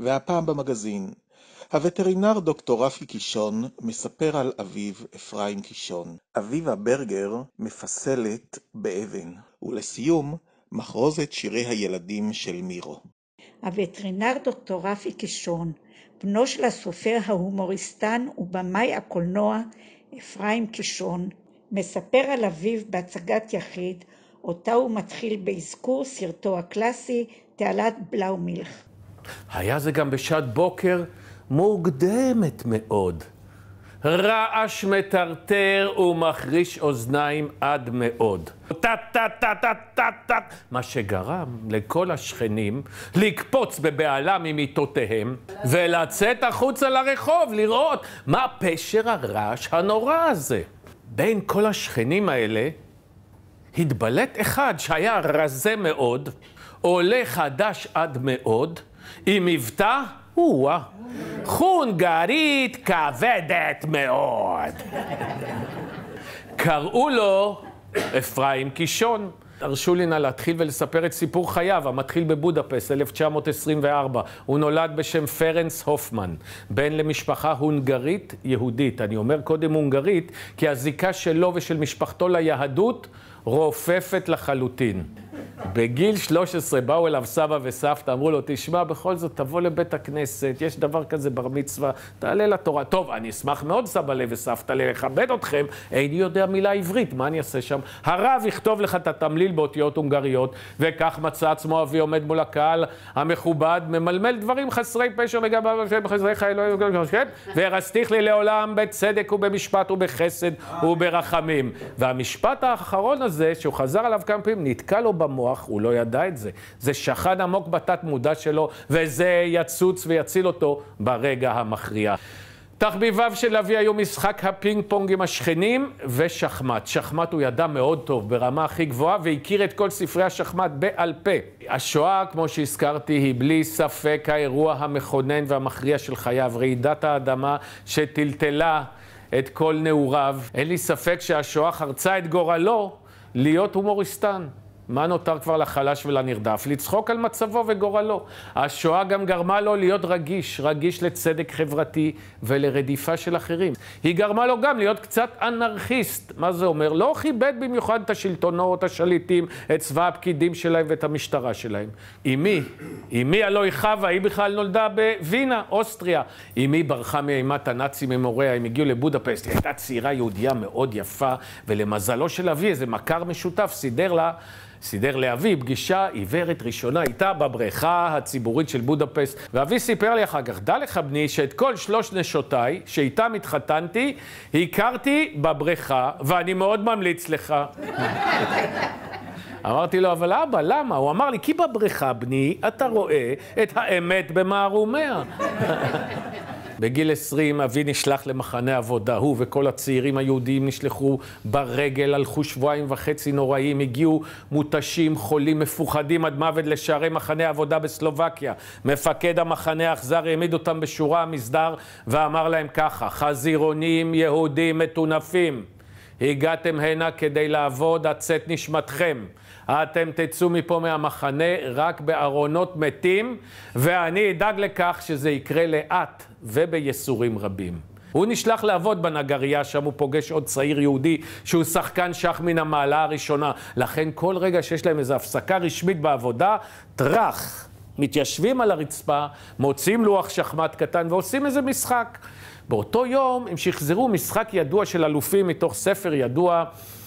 והפעם במגזין. הווטרינר דוקטור רפי קישון מספר על אביו אפרים קישון. אביבה ברגר מפסלת באבן. ולסיום, מחרוזת שירי הילדים של מירו. הווטרינר דוקטור רפי קישון, בנו של הסופר ההומוריסטן ובמאי הקולנוע אפרים קישון, מספר על אביו בהצגת יחיד, אותה הוא מתחיל באזכור סרטו הקלאסי, תעלת בלאומילך. היה זה גם בשעת בוקר מוקדמת מאוד. רעש מטרטר ומחריש אוזניים עד מאוד. טה-טה-טה-טה-טה-טה. מה שגרם לכל השכנים לקפוץ בבעלה ממיטותיהם ולצאת החוצה לרחוב לראות מה פשר הרעש הנורא הזה. בין כל השכנים האלה התבלט אחד שהיה רזה מאוד, עולה חדש עד מאוד, עם מבטא, חונגרית כבדת מאוד. קראו לו אפרים קישון. הרשו לי נא להתחיל ולספר את סיפור חייו, המתחיל בבודפסט, 1924. הוא נולד בשם פרנס הופמן, בן למשפחה הונגרית יהודית. אני אומר קודם הונגרית, כי הזיקה שלו ושל משפחתו ליהדות רופפת לחלוטין. בגיל 13 באו אליו סבא וסבתא, אמרו לו, תשמע, בכל זאת תבוא לבית הכנסת, יש דבר כזה בר מצווה, תעלה לתורה. טוב, אני אשמח מאוד סבא וסבתא לכבד אתכם, איני יודע מילה עברית, מה אני אעשה שם? הרב יכתוב לך את התמליל באותיות הונגריות, וכך מצא עצמו אבי עומד מול הקהל המכובד, ממלמל דברים חסרי פשר לגביו, חסרי חיי והרסתיך לי לעולם בצדק ובמשפט ובחסד וברחמים. והמשפט האחרון הזה, שהוא חזר עליו כמה פעמים, נתקע לו במוח, הוא לא ידע את זה. זה שכן עמוק בתת מודע שלו, וזה יצוץ ויציל אותו ברגע המכריע. תחביביו של אבי היו משחק הפינג פונג עם השכנים ושחמט. שחמט הוא ידע מאוד טוב, ברמה הכי גבוהה, והכיר את כל ספרי השחמט בעל פה. השואה, כמו שהזכרתי, היא בלי ספק האירוע המכונן והמכריע של חייו. רעידת האדמה שטלטלה את כל נעוריו. אין לי ספק שהשואה חרצה את גורלו להיות הומוריסטן. מה נותר כבר לחלש ולנרדף? לצחוק על מצבו וגורלו. השואה גם גרמה לו להיות רגיש לצדק חברתי ולרדיפה של אחרים. היא גרמה לו גם להיות קצת אנרכיסט. מה זה אומר? לא כיבד במיוחד את השלטונות, השליטים, את צבא הפקידים שלהם ואת המשטרה שלהם. אמי הלוא היא חווה, היא בכלל נולדה בווינה, אוסטריה. אמי ברחה מאימת הנאצים ממוריה, הם הגיעו לבודפסט. היא הייתה צעירה יהודיה מאוד יפה, ולמזלו של אבי איזה מכר משותף סידר לאבי פגישה עיוורת ראשונה איתה בבריכה הציבורית של בודפסט. ואבי סיפר לי אחר כך, דע לך בני שאת כל 3 נשותיי שאיתם התחתנתי, הכרתי בבריכה, ואני מאוד ממליץ לך. אמרתי לו, אבל אבא, למה? הוא אמר לי, כי בבריכה בני אתה רואה את האמת במערומיה. בגיל 20 אבי נשלח למחנה עבודה, הוא וכל הצעירים היהודים נשלחו ברגל, הלכו 2.5 שבועות נוראים, הגיעו מותשים, חולים, מפוחדים עד מוות לשערי מחנה עבודה בסלובקיה. מפקד המחנה האכזר העמיד אותם בשורה המסדר ואמר להם ככה, חזירונים יהודים מטונפים, הגעתם הנה כדי לעבוד, הצאת נשמתכם. אתם תצאו מפה מהמחנה רק בארונות מתים, ואני אדאג לכך שזה יקרה לאט ובייסורים רבים. הוא נשלח לעבוד בנגריה, שם הוא פוגש עוד צעיר יהודי שהוא שחקן שח מן המעלה הראשונה. לכן כל רגע שיש להם איזו הפסקה רשמית בעבודה, טרח, מתיישבים על הרצפה, מוצאים לוח שחמט קטן ועושים איזה משחק. באותו יום הם שחזרו משחק ידוע של אלופים מתוך ספר ידוע,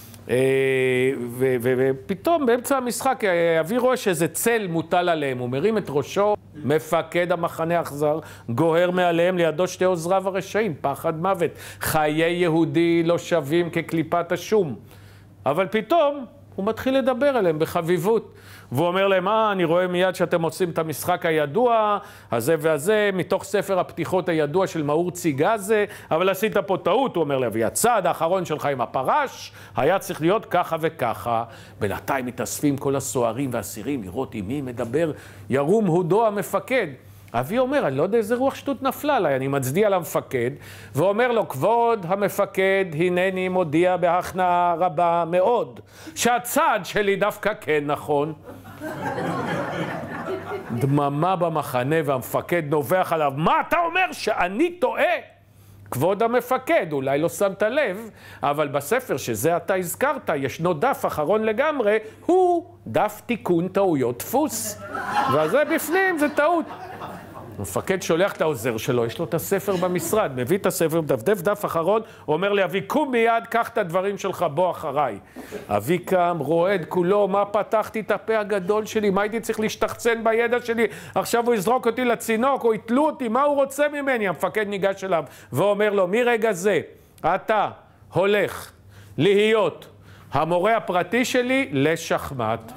ופתאום באמצע המשחק אבי רואה שאיזה צל מוטל עליהם, הוא מרים את ראשו, מפקד המחנה האכזר גוהר מעליהם, לידו 2 עוזריו הרשעים, פחד מוות, חיי יהודי לא שווים כקליפת השום. אבל פתאום הוא מתחיל לדבר עליהם בחביבות, והוא אומר להם, אני רואה מיד שאתם עושים את המשחק הידוע, הזה והזה, מתוך ספר הפתיחות הידוע של מאור ציגזה, אבל עשית פה טעות, הוא אומר לי, הצעד האחרון שלך עם הפרש, היה צריך להיות ככה וככה. בינתיים מתאספים כל הסוהרים והאסירים לראות עם מי מדבר ירום הודו המפקד. אבי אומר, אני לא יודע איזה רוח שטות נפלה עליי, אני מצדיע למפקד, ואומר לו, כבוד המפקד, הנני מודיע בהכנעה רבה מאוד, שהצעד שלי דווקא כן נכון. דממה במחנה, והמפקד נובח עליו, מה אתה אומר שאני טועה? כבוד המפקד, אולי לא שמת לב, אבל בספר שזה אתה הזכרת, ישנו דף אחרון לגמרי, הוא דף תיקון טעויות דפוס. וזה בפנים, זה טעות. המפקד שולח את העוזר שלו, יש לו את הספר במשרד, מביא את הספר, דפדף דף אחרון, הוא אומר לי, אבי, קום מיד, קח את הדברים שלך, בוא אחריי. אבי קם, רועד כולו, מה פתחתי את הפה הגדול שלי, מה הייתי צריך להשתחצן בידע שלי, עכשיו הוא יזרוק אותי לצינוק, או יתלו אותי, מה הוא רוצה ממני? המפקד ניגש אליו, ואומר לו, מרגע זה, אתה הולך להיות המורה הפרטי שלי לשחמט.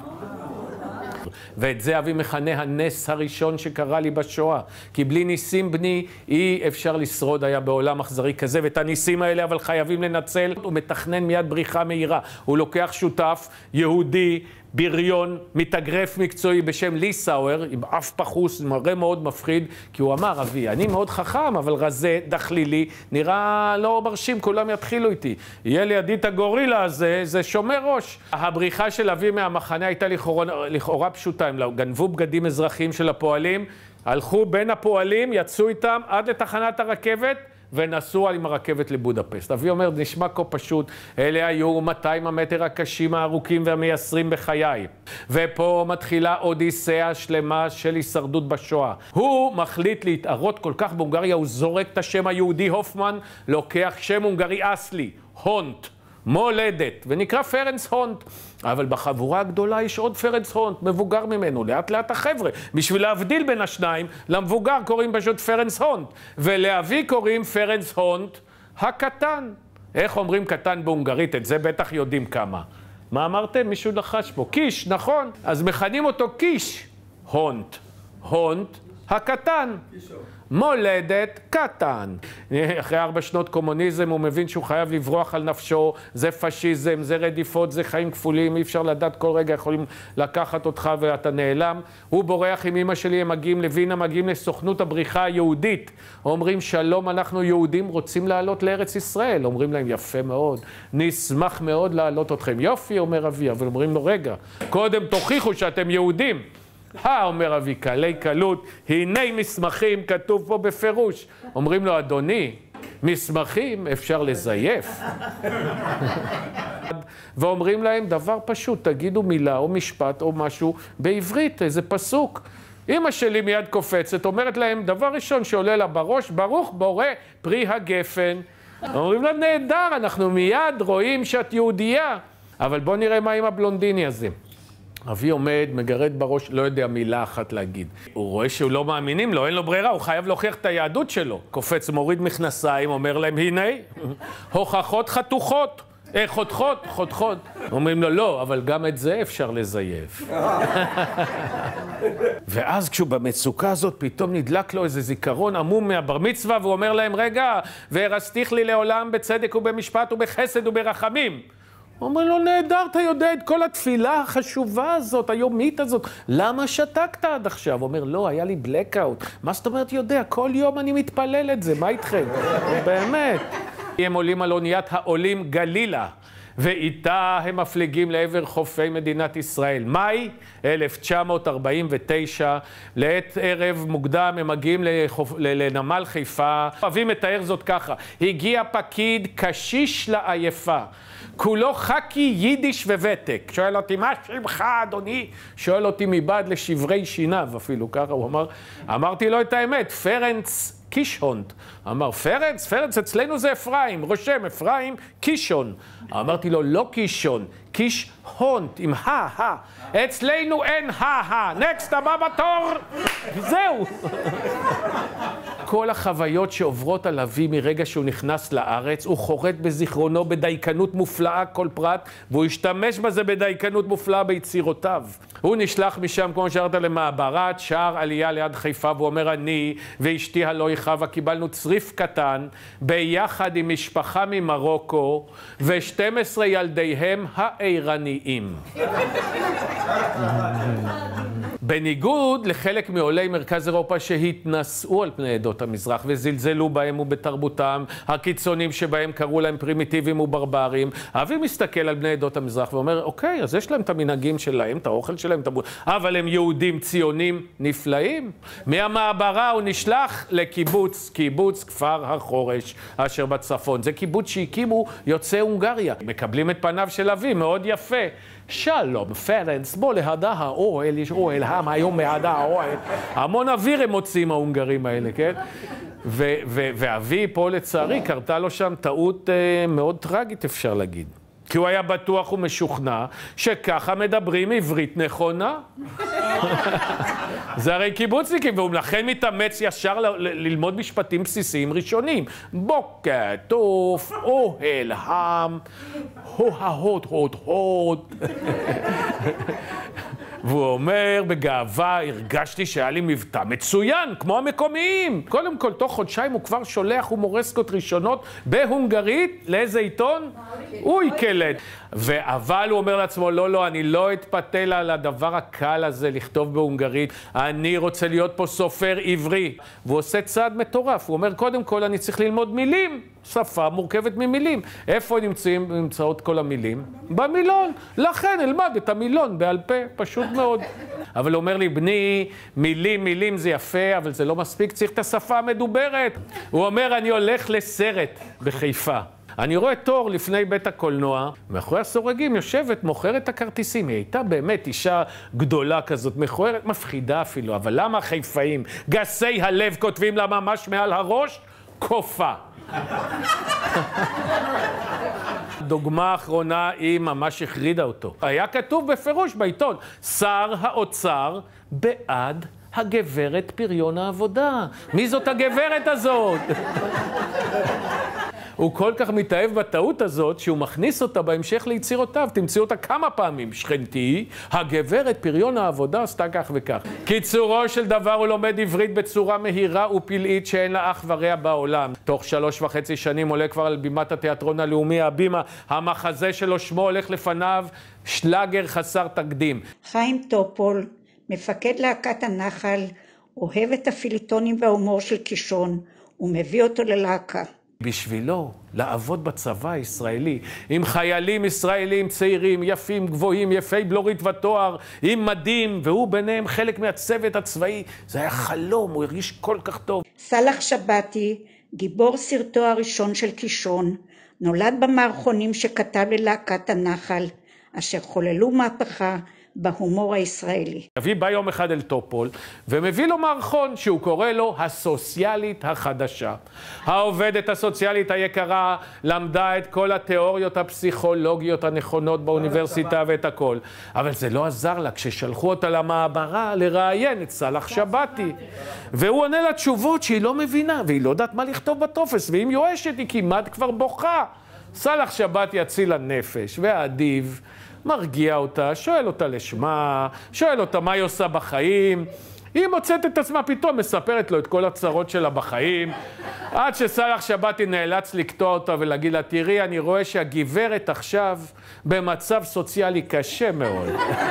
ואת זה אבי מכנה הנס הראשון שקרה לי בשואה. כי בלי ניסים בני אי אפשר לשרוד היה בעולם אכזרי כזה, ואת הניסים האלה אבל חייבים לנצל. הוא מתכנן מיד בריחה מהירה. הוא לוקח שותף יהודי, בריון, מתאגרף מקצועי בשם ליסאואר, עם אף פחוס, מראה מאוד מפחיד, כי הוא אמר, אבי, אני מאוד חכם, אבל רזה, דחלילי, נראה לא מרשים, כולם יתחילו איתי. יהיה לידי את הגורילה הזה, זה שומר ראש. הבריחה של אבי מהמחנה הייתה לכאורה פשוטה, הם גנבו בגדים אזרחיים של הפועלים, הלכו בין הפועלים, יצאו איתם עד לתחנת הרכבת, ונסעו עם הרכבת לבודפסט. אבי אומר, נשמע כה פשוט, אלה היו 200 המטר הקשים הארוכים והמייסרים בחיי. ופה מתחילה אודיסאה שלמה של הישרדות בשואה. הוא מחליט להתערות כל כך בהונגריה, הוא זורק את השם היהודי הופמן, לוקח שם הונגרי אסלי, הונט, מולדת, ונקרא פרנס הונט. אבל בחבורה הגדולה יש עוד פרנס הונט, מבוגר ממנו, לאט לאט החבר'ה. בשביל להבדיל בין השניים, למבוגר קוראים פשוט פרנס הונט, ולאבי קוראים פרנס הונט הקטן. איך אומרים קטן בהונגרית? את זה בטח יודעים כמה. מה אמרתם? מישהו לחש פה. קיש, נכון? אז מכנים אותו קיש. הונט. הונט הקטן. מולדת קטן. אחרי 4 שנות קומוניזם הוא מבין שהוא חייב לברוח על נפשו, זה פשיזם, זה רדיפות, זה חיים כפולים, אי אפשר לדעת כל רגע יכולים לקחת אותך ואתה נעלם. הוא בורח עם אמא שלי, הם מגיעים לווינה, מגיעים לסוכנות הבריחה היהודית. אומרים שלום, אנחנו יהודים רוצים לעלות לארץ ישראל. אומרים להם יפה מאוד, נשמח מאוד לעלות אתכם. יופי, אומר אבי, אבל אומרים לו רגע, קודם תוכיחו שאתם יהודים. אומר אבי, קלי קלות, הנה מסמכים, כתוב פה בפירוש. אומרים לו, אדוני, מסמכים אפשר לזייף. ואומרים להם דבר פשוט, תגידו מילה או משפט או משהו בעברית, איזה פסוק. אמא שלי מיד קופצת, אומרת להם, דבר ראשון שעולה לה בראש, ברוך בורא פרי הגפן. אומרים לה, נהדר, אנחנו מיד רואים שאת יהודייה. אבל בוא נראה מה עם הבלונדיני הזה. אבי עומד, מגרד בראש, לא יודע מילה אחת להגיד. הוא רואה שהוא לא מאמינים לו, אין לו ברירה, הוא חייב להוכיח את היהדות שלו. קופץ, מוריד מכנסיים, אומר להם, הנה, הוכחות חתוכות. חותכות, חותכות. אומרים לו, לא, אבל גם את זה אפשר לזייף. ואז כשהוא במצוקה הזאת, פתאום נדלק לו איזה זיכרון עמום מהבר מצווה, והוא אומר להם, רגע, והרסתיך לי לעולם בצדק ובמשפט ובחסד וברחמים. אומר לו, נהדר, אתה יודע את כל התפילה החשובה הזאת, היומית הזאת, למה שתקת עד עכשיו? אומר, לא, היה לי בלקאוט. מה זאת אומרת יודע? כל יום אני מתפלל את זה, מה איתכם? באמת. הם עולים על אוניית העולים גלילה, ואיתה הם מפליגים לעבר חופי מדינת ישראל. מאי 1949, לעת ערב מוקדם הם מגיעים לנמל חיפה. אבי מתאר זאת ככה, הגיע פקיד קשיש לעייפה. כולו חכי יידיש וותק. שואל אותי, מה שמך, אדוני? שואל אותי מבעד לשברי שיניו, אפילו ככה הוא אמר. אמרתי לו את האמת, פרנס קישונט. אמר, פרנס? פרנס, אצלנו זה אפרים. רושם, אפרים, קישון. אמרתי לו, לא קישון, קיש-הונט, עם ה. אצלנו אין ה. נקסט, הבא בתור. זהו. כל החוויות שעוברות על אבי מרגע שהוא נכנס לארץ, הוא חורט בזיכרונו בדייקנות מופלאה כל פרט, והוא השתמש בזה בדייקנות מופלאה ביצירותיו. הוא נשלח משם, כמו שארת, למעברת שער עלייה ליד חיפה, והוא אומר, אני ואשתי הלואי חווה קיבלנו צריף קטן, ביחד עם משפחה ממרוקו, ו12 ילדיהם האיראניים. בניגוד לחלק מעולי מרכז אירופה שהתנשאו על פני עדות המזרח וזלזלו בהם ובתרבותם, הקיצונים שבהם קראו להם פרימיטיביים וברברים, אבי מסתכל על בני עדות המזרח ואומר, אוקיי, אז יש להם את המנהגים שלהם, את האוכל שלהם, אבל הם יהודים ציונים נפלאים. מהמעברה הוא נשלח לקיבוץ, קיבוץ כפר החורש אשר בצפון. זה קיבוץ שהקימו יוצאי הונגריה. מקבלים את פניו של אבי, מאוד יפה. שלום, פרנס, בוא להדה האוהל, יש אוהל העם, היום מהדה האוהל. המון אוויר הם מוצאים ההונגרים האלה, כן? ואבי פה לצערי קרתה לו שם טעות מאוד טרגית, אפשר להגיד. כי הוא היה בטוח ומשוכנע שככה מדברים עברית נכונה. זה הרי קיבוצניקים, והוא לכן מתאמץ ישר ללמוד משפטים בסיסיים ראשונים. בוקר טוב, אוהל העם, הוד הוד הוד. והוא אומר בגאווה, הרגשתי שהיה לי מבטא מצוין, כמו המקומיים. קודם כל, תוך חודשיים הוא כבר שולח הומורסקות ראשונות בהונגרית. לאיזה עיתון? הוא יקלט. אבל הוא אומר לעצמו, לא, אני לא אתפתל על הדבר הקל הזה לכתוב בהונגרית. אני רוצה להיות פה סופר עברי. והוא עושה צעד מטורף. הוא אומר, קודם כל, אני צריך ללמוד מילים. שפה מורכבת ממילים. איפה נמצאות כל המילים? במילון. לכן אלמד את המילון בעל פה, פשוט מאוד. אבל הוא אומר לי, בני, מילים זה יפה, אבל זה לא מספיק, צריך את השפה המדוברת. הוא אומר, אני הולך לסרט בחיפה. אני רואה תור לפני בית הקולנוע, מאחורי הסורגים יושבת, מוכרת הכרטיסים. היא הייתה באמת אישה גדולה כזאת, מכוערת, מפחידה אפילו. אבל למה חיפאים, גסי הלב, כותבים לה ממש מעל הראש? קופה. דוגמה אחרונה היא ממש החרידה אותו. היה כתוב בפירוש בעיתון, שר האוצר בעד הגברת פריון העבודה. מי זאת הגברת הזאת? הוא כל כך מתאהב בטעות הזאת, שהוא מכניס אותה בהמשך ליצירותיו. תמצאו אותה כמה פעמים. שכנתי, הגברת פריון העבודה עשתה כך וכך. קיצורו של דבר הוא לומד עברית בצורה מהירה ופלאית שאין לה אח ורע בעולם. תוך 3.5 שנים עולה כבר על בימת התיאטרון הלאומי, הבימה. המחזה שלו שמו הולך לפניו, שלאגר חסר תקדים. חיים טופול, מפקד להקת הנחל, אוהב את הפיליטונים וההומור של קישון, ומביא אותו ללהקה. בשבילו, לעבוד בצבא הישראלי, עם חיילים ישראלים צעירים, יפים, גבוהים, יפי בלורית ותואר, עם מדים, והוא ביניהם חלק מהצוות הצבאי. זה היה חלום, הוא הרגיש כל כך טוב. סלח שבתי, גיבור סרטו הראשון של קישון, נולד במערכונים שכתב ללהקת הנחל, אשר חוללו מהפכה בהומור הישראלי. אבי בא יום אחד אל טופול ומביא לו מערכון שהוא קורא לו הסוציאלית החדשה. העובדת הסוציאלית היקרה למדה את כל התיאוריות הפסיכולוגיות הנכונות באוניברסיטה ואת הכל. אבל זה לא עזר לה כששלחו אותה למעברה לראיין את סלח שבתי. והוא עונה לה תשובות שהיא לא מבינה והיא לא יודעת מה לכתוב בטופס, והיא מיואשת, היא כמעט כבר בוכה. סלח שבתי הציל הנפש והאדיב. מרגיע אותה, שואל אותה לשמה, שואל אותה מה היא עושה בחיים. היא מוצאת את עצמה פתאום, מספרת לו את כל הצרות שלה בחיים. עד שסלח שבתי נאלץ לקטוע אותה ולהגיד לה, תראי, אני רואה שהגברת עכשיו במצב סוציאלי קשה מאוד.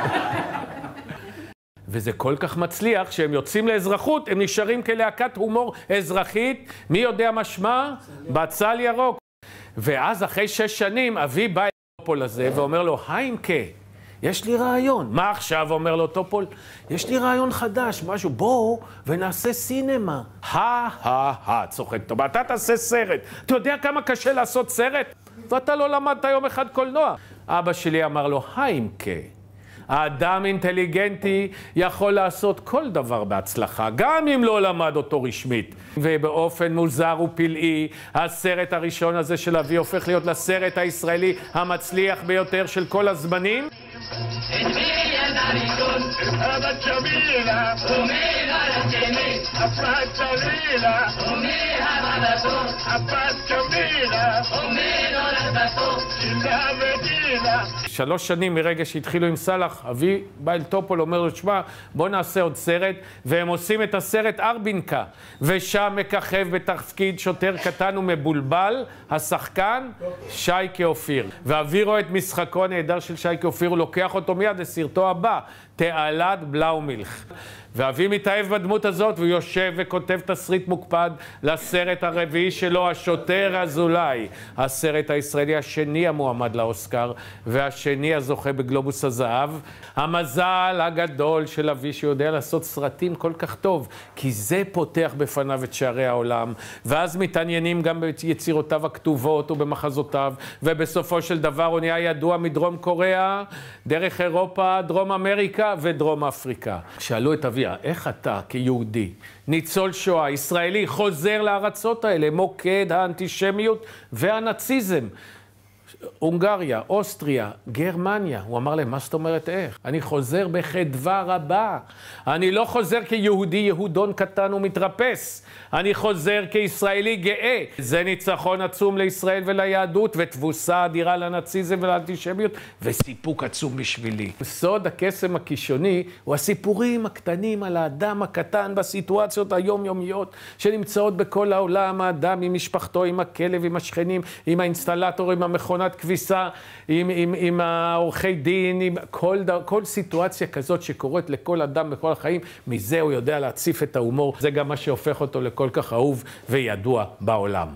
וזה כל כך מצליח שהם יוצאים לאזרחות, הם נשארים כלהקת הומור אזרחית. מי יודע מה שמה? בצל ירוק. ואז אחרי 6 שנים, אבי בא טופול הזה ואומר לו, היימקה, יש לי רעיון. מה עכשיו? אומר לו טופול, יש לי רעיון חדש, משהו, בואו ונעשה סינמה. צוחק טוב, אתה תעשה סרט. אתה יודע כמה קשה לעשות סרט? ואתה לא למדת יום אחד קולנוע. אבא שלי אמר לו, היימקה, האדם אינטליגנטי יכול לעשות כל דבר בהצלחה, גם אם לא למד אותו רשמית. ובאופן מוזר ופלאי, הסרט הראשון הזה של אבי הופך להיות לסרט הישראלי המצליח ביותר של כל הזמנים. שלוש שנים מרגע שהתחילו עם סלח, אבי בא אל טופול, אומר לו, שמה, בוא נעשה עוד סרט, והם עושים את הסרט ארבינקה, ושם מככב בתפקיד שוטר קטן ומבולבל, השחקן שייקה אופיר. ואבי רואה את משחקו הנהדר של שייקה אופיר, הוא לוקח אותו מיד לסרטו הבא, תעלת בלאומילך. ואבי מתאהב בדמות הזאת, והוא יושב וכותב תסריט מוקפד לסרט הרביעי שלו, השוטר אזולאי. הסרט הישראלי השני המועמד לאוסקר, והשני הזוכה בגלובוס הזהב. המזל הגדול של אבי שיודע לעשות סרטים כל כך טוב, כי זה פותח בפניו את שערי העולם, ואז מתעניינים גם ביצירותיו הכתובות ובמחזותיו, ובסופו של דבר הוא נהיה ידוע מדרום קוריאה, דרך אירופה, דרום אמריקה ודרום אפריקה. שאלו את אבי, איך אתה כיהודי, ניצול שואה, ישראלי, חוזר לארצות האלה, מוקד האנטישמיות והנאציזם? הונגריה, אוסטריה, גרמניה. הוא אמר להם, מה זאת אומרת איך? אני חוזר בחדווה רבה. אני לא חוזר כיהודי יהודון קטן ומתרפס. אני חוזר כישראלי גאה. זה ניצחון עצום לישראל וליהדות, ותבוסה אדירה לנאציזם ולאנטישמיות, וסיפוק עצום בשבילי. סוד הקסם הכישרוני הוא הסיפורים הקטנים על האדם הקטן בסיטואציות היומיומיות שנמצאות בכל העולם. האדם עם משפחתו, עם הכלב, עם השכנים, עם האינסטלטור, עם המכונת כביסה, עם העורכי דין, עם כל סיטואציה כזאת שקורית לכל אדם בכל החיים, מזה הוא יודע להציף את ההומור. זה גם מה שהופך אותו לכל כך אהוב וידוע בעולם.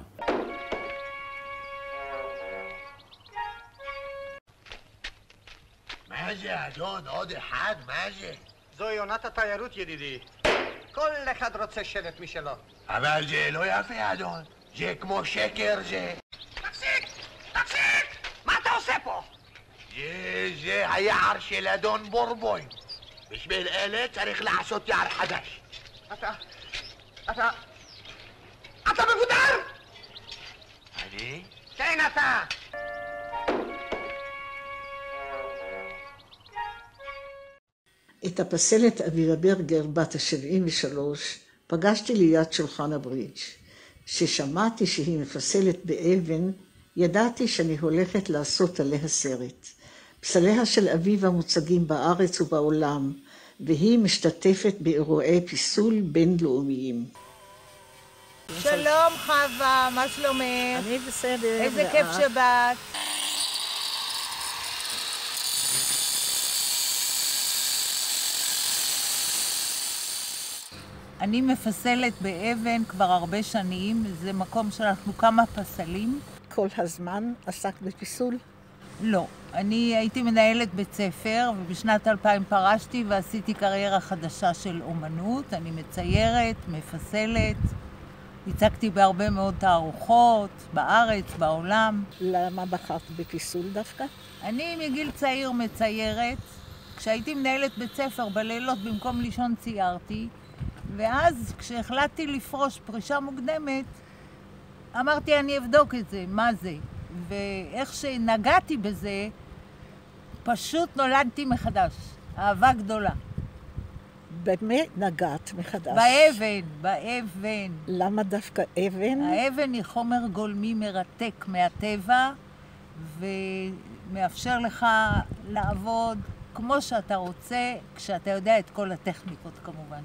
מה זה אדון? עוד אחד? מה זה? זוהי עונת התיירות ידידי. כל אחד רוצה שלט משלו. אבל זה לא יפה אדון. זה כמו שקר זה. תפסיק! תפסיק! מה אתה עושה פה? זה היער של אדון בורבוי. בשביל אלה צריך לעשות יער חדש. אתה מבודר? אני? כן, אתה. את הפסלת אביבה ברגר, בת ה-73, פגשתי ליד שולחן הברידג'. כששמעתי שהיא מפסלת באבן, ידעתי שאני הולכת לעשות עליה סרט. פסליה של אביבה מוצגים בארץ ובעולם, והיא משתתפת באירועי פיסול בינלאומיים. שלום חווה, מה שלומך? אני בסדר. איזה כיף שבאת. אני מפסלת באבן כבר הרבה שנים, זה מקום שאנחנו כמה פסלים. כל הזמן עסק בפיסול? לא, אני הייתי מנהלת בית ספר, ובשנת 2000 פרשתי ועשיתי קריירה חדשה של אומנות. אני מציירת, מפסלת, הצגתי בהרבה מאוד תערוכות, בארץ, בעולם. למה בחרת בפיסול דווקא? אני מגיל צעיר מציירת. כשהייתי מנהלת בית ספר בלילות במקום לישון ציירתי, ואז כשהחלטתי לפרוש פרישה מוקדמת, אמרתי אני אבדוק את זה, מה זה? ואיך שנגעתי בזה, פשוט נולדתי מחדש. אהבה גדולה. באמת נגעת מחדש? באבן. למה דווקא אבן? האבן היא חומר גולמי מרתק מהטבע, ומאפשר לך לעבוד כמו שאתה רוצה, כשאתה יודע את כל הטכניקות כמובן.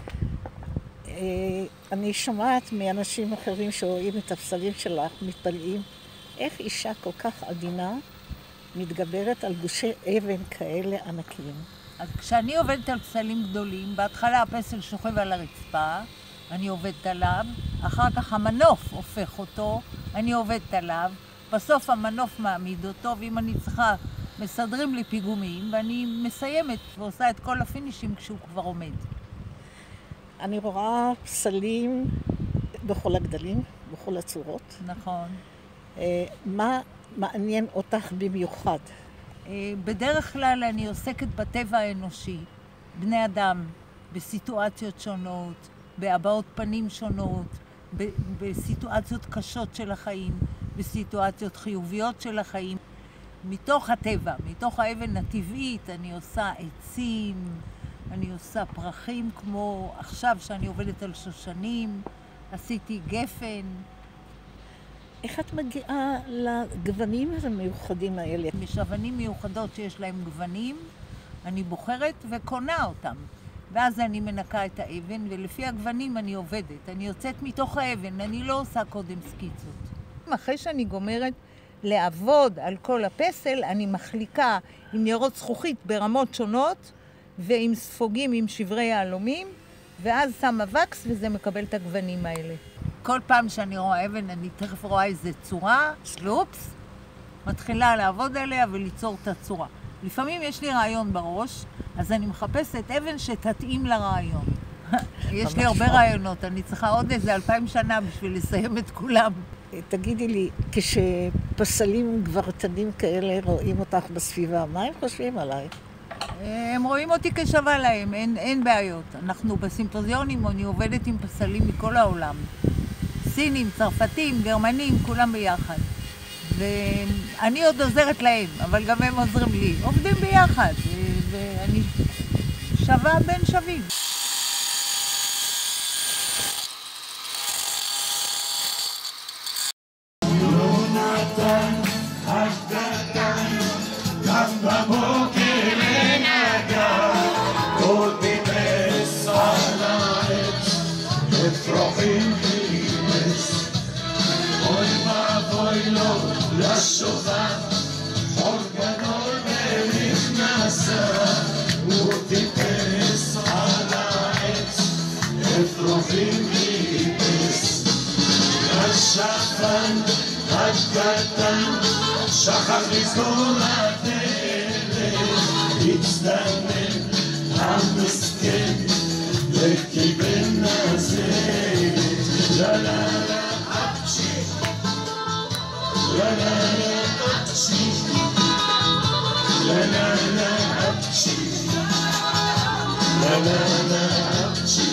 אני שומעת מאנשים אחרים שרואים את הפסלים שלך, מתפלאים, איך אישה כל כך עדינה מתגברת על גושי אבן כאלה ענקיים? אז כשאני עובדת על פסלים גדולים, בהתחלה הפסל שוכב על הרצפה, אני עובדת עליו, אחר כך המנוף הופך אותו, אני עובדת עליו, בסוף המנוף מעמיד אותו, ואם אני צריכה, מסדרים לי פיגומים, ואני מסיימת ועושה את כל הפינישים כשהוא כבר עומד. אני רואה פסלים בכל הגדלים, בכל הצורות. נכון. מה מעניין אותך במיוחד? בדרך כלל אני עוסקת בטבע האנושי, בני אדם, בסיטואציות שונות, בהבעות פנים שונות, בסיטואציות קשות של החיים, בסיטואציות חיוביות של החיים. מתוך הטבע, מתוך האבן הטבעית, אני עושה עצים, אני עושה פרחים, כמו עכשיו שאני עובדת על שושנים, עשיתי גפן. איך את מגיעה לגוונים המיוחדים האלה? יש אבנים מיוחדות שיש להם גוונים, אני בוחרת וקונה אותם. ואז אני מנקה את האבן, ולפי הגוונים אני עובדת. אני יוצאת מתוך האבן, אני לא עושה קודם סקיצות. אחרי שאני גומרת לעבוד על כל הפסל, אני מחליקה עם ניירות זכוכית ברמות שונות, ועם ספוגים עם שברי יהלומים, ואז שמה וקס וזה מקבל את הגוונים האלה. כל פעם שאני רואה אבן, אני תכף רואה איזה צורה, שלופס, מתחילה לעבוד עליה וליצור את הצורה. לפעמים יש לי רעיון בראש, אז אני מחפשת אבן שתתאים לרעיון. יש לי הרבה רעיונות, אני צריכה עוד איזה 2000 שנה בשביל לסיים את כולם. תגידי לי, כשפסלים גברתנים כאלה רואים אותך בסביבה, מה הם חושבים עלייך? הם רואים אותי כשווה להם, אין בעיות. אנחנו בסימפוזיונים, אני עובדת עם פסלים מכל העולם. סינים, צרפתים, גרמנים, כולם ביחד. ואני עוד עוזרת להם, אבל גם הם עוזרים לי. עובדים ביחד, ואני שווה בין שווים. השפן הקטן שכח לסגור הדלת, הצטנן המסכן וקיבל נזלת. לה לה לה אפצ'י, לה לה לה אפצ'י, לה לה לה אפצ'י, לה לה לה אפצ'י.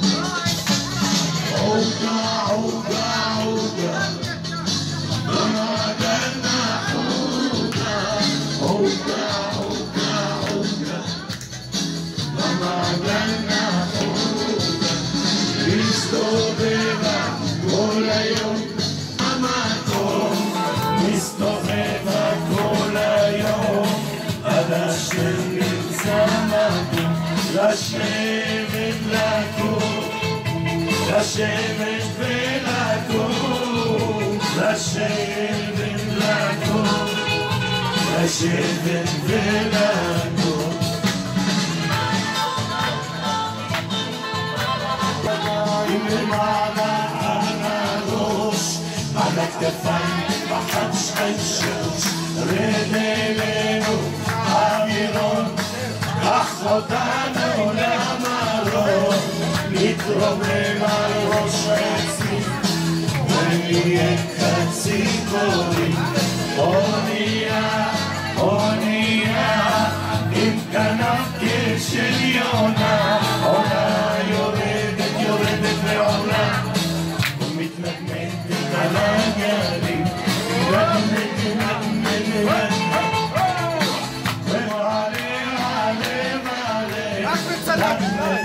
עוגה עוגה עוגה במעגנה עוגה, עוגה עוגה עוגה במעגנה עוגה. מסתובבה כל היום המקום, מסתובבה כל היום עד אשר נמצא מקום לשבת לקום, לשבת ולקום, לשבת לקום, לשבת ולקום. עם למעלה על הראש, על הכתפיים בחשש, רד אלינו אווירון, קח אותנו למרום, נתרומם על ראש עצמי ונהיה חצי קורים. אונייה, אונייה עם כנף של יונה, עונה יורדת, יורדת ועולה ומתנגנדת על הגלים, נגנדת, נגנדת ועלה, עלה, ועלה, רק בצלם,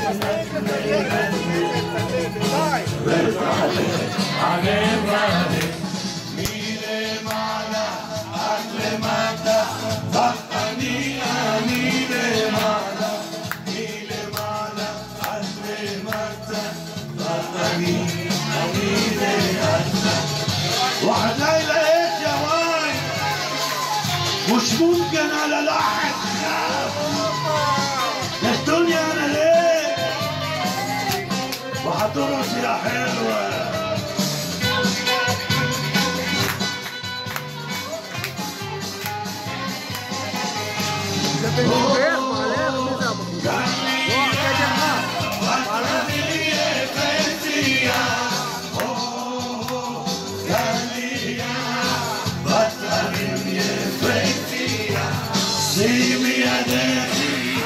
מלמעלה עד למטה, אני למעלה, מלמעלה עד למטה, אני למטה. وحدايلا ايش يا واي مش ممكن على لاحق الدنيا انا ليه وهترقص يا حلوة. שימי ידך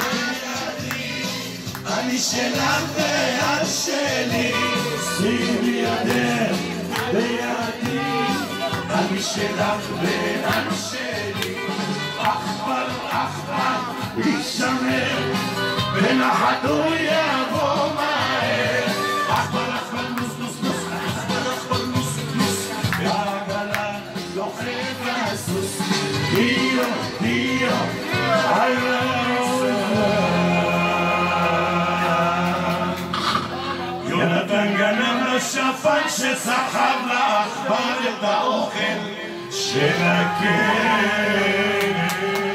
אני שלך ואת שלי, שימי ידך בידי אני שלך ואת שלי. אחבר אחבר יישמר ונחתו יבוא מהר. אחבר אחבר נוס נוס נוס, אחבר אחבר נוס נוס, והעגלה דוחף הסוס. דיו דיו יונתן גנב לשפן שסחב לעכבר את האוכל של הכלב.